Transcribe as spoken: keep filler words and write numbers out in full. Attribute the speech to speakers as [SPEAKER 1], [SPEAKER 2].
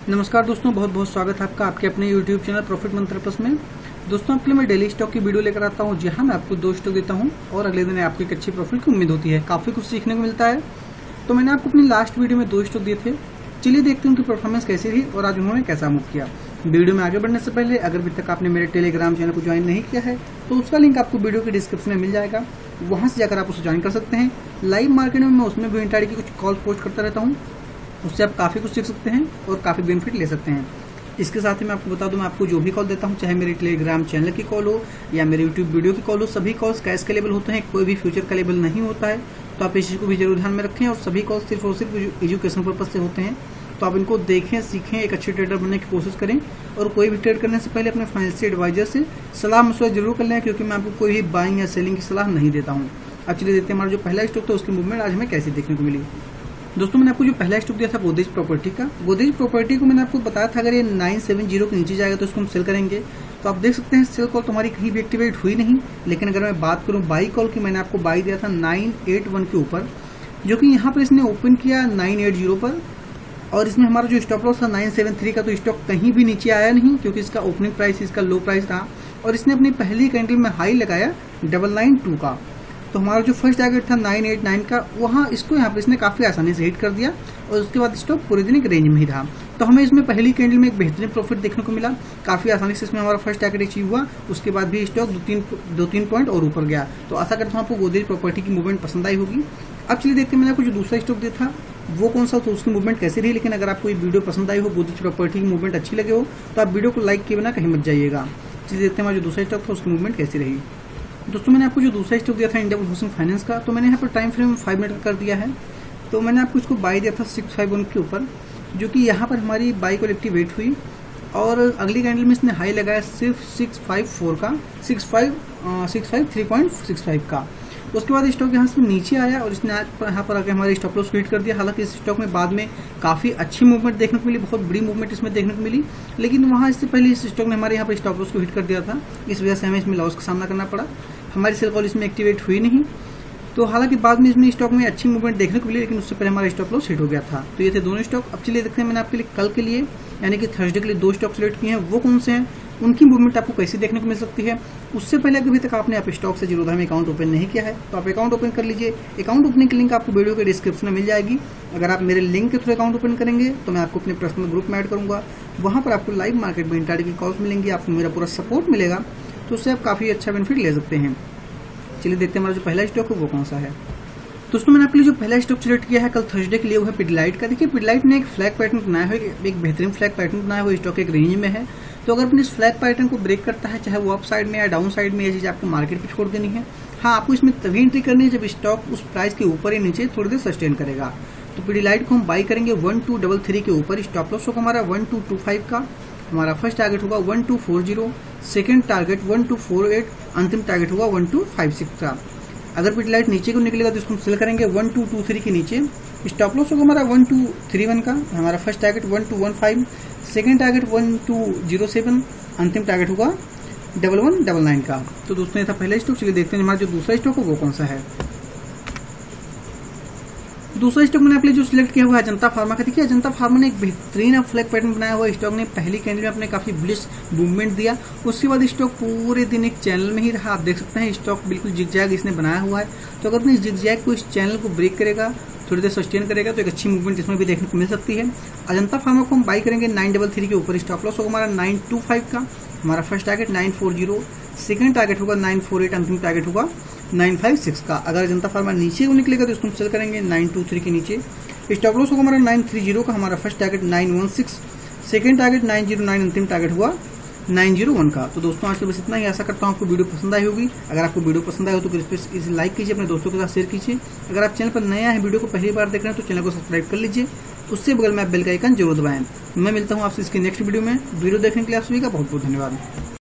[SPEAKER 1] नमस्कार दोस्तों, बहुत बहुत स्वागत है आपका आपके अपने YouTube channel profit Mantra plus में। दोस्तों, आपके लिए मैं डेली स्टॉक की वीडियो लेकर आता हूं, जहां मैं आपको दो स्टॉक देता हूं और अगले दिन आपको एक अच्छी प्रॉफिट की उम्मीद होती है। काफी कुछ सीखने को मिलता है। तो मैंने आपको अपनी लास्ट वीडियो में दो स्टॉक दिए थे। चलिए देखते हैं उनकी परफॉर्मेंस कैसी रही और आज उन्होंने कैसा मूव किया। वीडियो में आगे बढ़ने से पहले अगर अभी तक आपने मेरे टेलीग्राम चैनल को ज्वाइन नहीं किया है तो उसका लिंक आपको वीडियो के डिस्क्रिप्शन में मिल जाएगा। वहां से जाकर आप उसे ज्वाइन कर सकते हैं। लाइव मार्केट में मैं उसमें भी इंट्राडे की कुछ कॉल पोस्ट करता रहता हूँ। उससे आप काफी कुछ सीख सकते हैं और काफी बेनिफिट ले सकते हैं। इसके साथ ही मैं आपको बता दूं, मैं आपको जो भी कॉल देता हूं, चाहे मेरे टेलीग्राम चैनल की कॉल हो या मेरे यूट्यूब वीडियो की कॉल हो, सभी कॉल्स कैश के लेवल होते हैं, कोई भी फ्यूचर का लेवल नहीं होता है। तो आप इस चीज को भी जरूर ध्यान में रखें। और सभी कॉल्स सिर्फ और सिर्फ एजुकेशन पर्पज से होते हैं। तो आप इनको देखें, सीखें, एक अच्छे ट्रेडर बनने की कोशिश करें। और कोई भी ट्रेड करने से पहले अपने फाइनेंशियल एडवाइजर से सलाह मशवरा जरूर कर लें, क्योंकि मैं आपको कोई भी बाइंग या सेलिंग की सलाह नहीं देता हूँ। अब चलिए देखते हैं हमारा जो पहला स्टॉक था उसकी मूवमेंट आज हमें कैसे देखने को मिली। दोस्तों, मैंने आपको जो पहला स्टॉक दिया था गोदरेज प्रॉपर्टी का, गोदरेज प्रॉपर्टी को मैंने आपको बताया था अगर ये नाइन सेवन जीरो के नीचे जाएगा तो इसको हम सेल करेंगे। तो आप देख सकते हैं सेल कॉल तुम्हारी कहीं भी एक्टिवेट हुई नहीं। लेकिन अगर मैं बात करूं बाई कॉल की, मैंने आपको बाई दिया था नाइन एट वन के ऊपर, जो कि यहाँ पर इसने ओपन किया नाइन एट जीरो पर। और इसमें हमारा जो स्टॉप लॉस था नाइन सेवन थ्री का, तो स्टॉक कहीं भी नीचे आया नहीं, क्योंकि इसका ओपनिंग प्राइस इसका लो प्राइस था। और इसने अपनी पहली कैंडल में हाई लगाया डबल नाइन टू का। तो हमारा जो फर्स्ट टारगेट था नाइन एट नाइन का, वहाँ इसको यहाँ पे इसने काफी आसानी से हिट कर दिया। और उसके बाद स्टॉक पूरे दिन एक रेंज में ही था। तो हमें इसमें पहली कैंडल में एक बेहतरीन प्रॉफिट देखने को मिला। काफी आसानी से इसमें हमारा फर्स्ट टारगेट अचीव हुआ। उसके बाद भी स्टॉक दो तीन दो तीन पॉइंट और ऊपर गया। तो आशा करता हूँ आपको गोदरेज प्रॉपर्टी की मूवमेंट पसंद आई होगी। अब चलिए देखते हैं मैंने आपको जो दूसरा स्टॉक दिया था वो कौन सा, तो उसकी मूवमेंट कैसी रही। लेकिन अगर आपको ये वीडियो पसंद आई हो, गोदरेज प्रॉपर्टी की मूवमेंट अच्छी लगे हो, तो आप वीडियो को लाइक किए बिना कहीं मत जाइएगा। चलिए देखते हैं हमारा जो दूसरा स्टॉक था उसकी मूवमेंट कैसी रही। दोस्तों, मैंने आपको जो दूसरा स्टॉक दिया था इंडिया हाउसिंग फाइनेंस का, तो मैंने यहाँ पर टाइम फ्रेम फाइव मिनट कर दिया है। तो मैंने आपको इसको बाई दिया था सिक्स फाइव वन के ऊपर, जो कि यहाँ पर हमारी बाई को एक्टिवेट हुई। और अगली कैंडल में इसने हाई लगाया सिर्फ सिक्स फाइव फोर का, six five six five three point six five का। उसके बाद स्टॉक यहाँ से नीचे आया और इसने यहाँ पर आकर हमारे स्टॉप लॉस हिट कर दिया। हालांकि इस स्टॉक में बाद में काफी अच्छी मूवमेंट देखने को मिली, बहुत बड़ी मूवमेंट इसमें देखने को मिली। लेकिन वहाँ इससे पहले इस स्टॉक ने हमारे यहाँ पर स्टॉप लॉस को हिट कर दिया था। इस वजह से हमें इसमें लॉस का सामना करना पड़ा। हमारी सेल कॉल इसमें एक्टिवेट हुई नहीं। तो हालांकि बाद में इसमें स्टॉक में अच्छी मूवमेंट देखने को मिली, लेकिन उससे पहले हमारा स्टॉप लॉस हिट हो गया था। तो ये थे दोनों स्टॉक। अब चलिए देखते हैं मैंने आपके लिए कल के लिए यानी कि थर्सडे के लिए दो स्टॉक सिलेक्ट किए हैं, वो कौन से हैं, उनकी मूवमेंट आपको कैसे देखने को मिल सकती है। उससे पहले अभी तक आपने आप स्टॉक से जीरोधा में अकाउंट ओपन नहीं किया है तो आप अकाउंट ओपन कर लीजिए। अकाउंट ओपनिंग की लिंक आपको वीडियो के डिस्क्रिप्शन में मिल जाएगी। अगर आप मेरे लिंक के थ्रू अकाउंट ओपन करेंगे तो मैं आपको अपने पर्सनल ग्रुप में ऐड करूंगा। वहां पर आपको लाइव मार्केट में इंट्राडे की कॉल्स मिलेंगी, आपको मेरा पूरा सपोर्ट मिलेगा। तो उससे आप काफी अच्छा बेनिफिट ले सकते हैं। चलिए देखते हैं हमारा जो पहला स्टॉक है वो कौन सा है। दोस्तों, मैंने आपके लिए जो पहला स्टॉक सिलेक्ट किया है कल थर्सडे के लिए वो है पिडलाइट का। देखिए, पिडलाइट ने एक फ्लैग पैटर्न बनाया हुआ है, एक बेहतरीन फ्लैग पैटर्न बनाया हुआ है। स्टॉक एक रेंज में है। तो अगर अपने इस फ्लैग पैटर्न को ब्रेक करता है, चाहे वो अप साइड में या डाउन साइड में, ये चीज आपको मार्केट पे छोड़ देनी है। हाँ, आपको इसमें तभी एंट्री करनी है जब स्टॉक उस प्राइस के ऊपर या नीचे थोड़ी देर सस्टेन करेगा। तो पिडलाइट को हम बाई करेंगे वन टू डबल थ्री के ऊपर। स्टॉप लॉस होगा हमारा वन टू टू फाइव का। हमारा फर्स्ट टारगेट होगा one two four zero, second target one two four eight, अंतिम टारगेट होगा वन टू फाइव सिक्स का। अगर पिडलाइट नीचे को निकलेगा तो इसको हम सेल करेंगे वन टू टू थ्री के नीचे। स्टॉप लॉस होगा हमारा वन टू थ्री वन का। हमारा first target one two one five, second target one two zero seven, अंतिम टारगेट होगा डबल वन डबल नाइन का। तो दोस्तों, ये था पहला स्टॉक। चलिए देखते हैं हमारा जो दूसरा स्टॉक है वो कौन सा है। दूसरा स्टॉक मैंने आपके लिए जो सिलेक्ट किया हुआ है अजंता फार्मा का। देखिए, अजंता फार्मा ने एक बेहतरीन फ्लैग पैटर्न बनाया हुआ है। स्टॉक ने पहली कैंडल में अपने काफी बुलिश मूवमेंट दिया। उसके बाद स्टॉक पूरे दिन एक चैनल में ही रहा। आप देख सकते हैं स्टॉक बिल्कुल जिगजैग इसने बनाया हुआ है। तो अगर अपने जिगजैग को इस चैनल को ब्रेक करेगा, थोड़ी देर सस्टेन करेगा, तो एक अच्छी मूवमेंट इसमें भी देखने को मिल सकती है। अजंता फार्मा को हम बाई करेंगे नाइन डबल थ्री के ऊपर। स्टॉप लॉस होगा हमारा नाइन टू फाइव का। हमारा first target nine four zero, second target होगा नाइन फोर एट, अंतिम टारगेट होगा नाइन फाइव सिक्स का। अगर अजंता फार्मा नीचे को निकलेगा तो इसको हम सेल करेंगे नाइन टू थ्री के नीचे। स्टॉप लॉस होगा हमारा नाइन थ्री जीरो का। हमारा first target nine one six, second target nine zero nine, अंतिम टारगेट हुआ नाइन जीरो वन का। तो दोस्तों, आज के बस इतना ही। आशा करता हूँ आपको वीडियो पसंद आई होगी। अगर आपको वीडियो पसंद आए हो तो इसे लाइक कीजिए, अपने दोस्तों के साथ शेयर कीजिए। अगर आप चैनल पर नया है, वीडियो को पहली बार देख रहे हैं, तो चैनल को सब्सक्राइब कर लीजिए। उससे बगल में आप बेल का आइकन जरूर दबाएं। मैं मिलता हूँ आपसे इसकी नेक्स्ट वीडियो में। वीडियो देखने के लिए आप सभी का बहुत बहुत धन्यवाद।